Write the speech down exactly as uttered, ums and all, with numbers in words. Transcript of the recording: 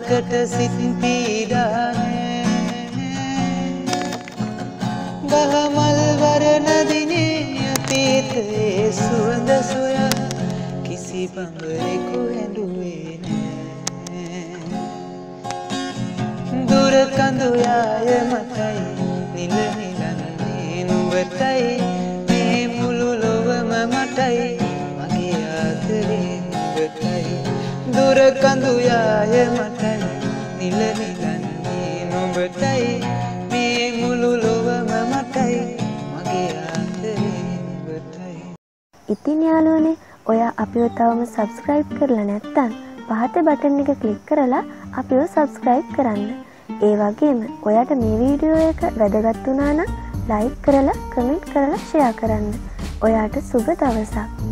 වරකට සිත් පීඩානේ ගහමල් වරණ දිනේ අතීතයේ සුවඳ සොයා කිසි බඹරෙකු ඇඬුවේ නෑ දුර කඳු යාය මතයි නිල නිලන්නේ නුඹටයි මේ මුළු ලොවම මටයි මගේ ආදරේ නුඹටයි දුර කඳු යාය මටයි නිල නිලන්නේ නුඹටයි මේ මුළු ලොවම මටයි මගේ ආදරේ නුඹටයි. ඉතින් යාළුවනේ ඔයා අපිව තවම subscribe කරලා නැත්නම් පහත බටන් එක click කරලා අපිව subscribe කරන්න. ඒ වගේම ඔයාට මේ වීඩියෝ එක වැදගත් වුණා නම් like කරලා comment කරලා share කරන්න. ඔයාට සුබ දවසක්.